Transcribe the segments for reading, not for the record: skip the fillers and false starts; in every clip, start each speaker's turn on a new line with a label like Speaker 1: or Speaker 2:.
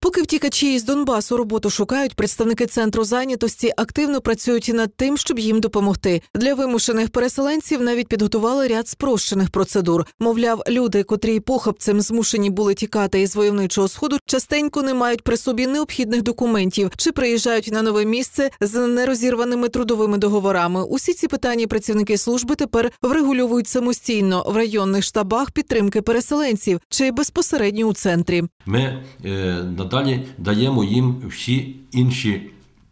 Speaker 1: Поки втікачі із Донбасу роботу шукають, представники центру зайнятості активно працюють над тим, щоб їм допомогти. Для вимушених переселенців навіть підготували ряд спрощених процедур. Мовляв, люди, котрі похабцем змушені були тікати із войовничого сходу, частенько не мають при собі необхідних документів чи приїжджають на нове місце з нерозірваними трудовими договорами. Усі ці питання працівники служби тепер врегульовують самостійно в районних штабах підтримки переселенців чи безпосередньо у центрі.
Speaker 2: Ми надалі даємо їм всі інші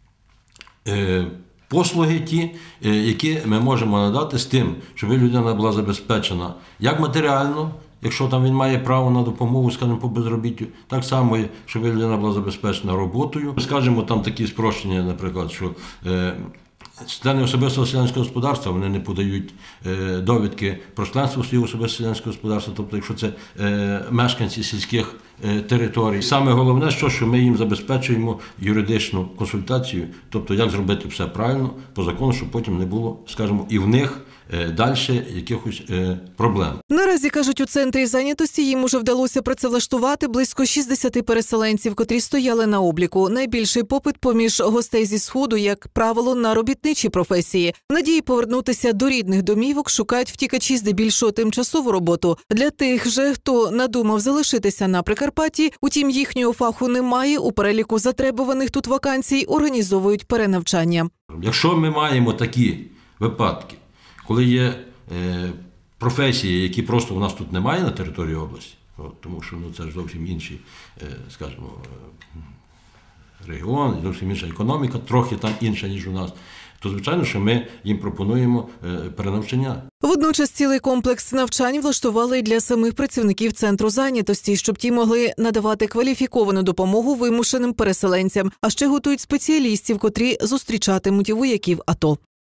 Speaker 2: послуги ті, які ми можемо надати з тим, щоб людина була забезпечена як матеріально, якщо там він має право на допомогу, скажімо, по безробіттю, так само, щоб людина була забезпечена роботою. Скажімо, там такі спрощення, наприклад, що члени особистого селянського господарства, вони не подають довідки про членство своєї особистого селянського господарства, тобто якщо це мешканці сільських територій. Саме головне, що ми їм забезпечуємо юридичну консультацію, тобто як зробити все правильно, по закону, щоб потім не було, скажімо, і в них далі якихось проблем.
Speaker 1: Наразі, кажуть, у центрі зайнятості їм уже вдалося працевлаштувати близько 60 переселенців, котрі стояли на обліку. Найбільший попит поміж гостей зі Сходу, як правило, на робітничі професії. В надії повернутися до рідних домівок шукають втікачі здебільшого тимчасову роботу. Для тих же, хто надумав залишитися на Прикарпатті, утім їхнього фаху немає, у переліку затребуваних тут вакансій організовують перенавчання.
Speaker 2: Якщо ми маємо такі випадки, коли є професії, які просто у нас тут немає на території області, тому що це ж зовсім інший, скажімо, регіон, зовсім інша економіка, трохи там інша, ніж у нас, то, звичайно, що ми їм пропонуємо перенавчання.
Speaker 1: Водночас цілий комплекс навчань влаштували і для самих працівників центру зайнятості, щоб ті могли надавати кваліфіковану допомогу вимушеним переселенцям, а ще готують спеціалістів, котрі зустрічатимуть вояків АТО.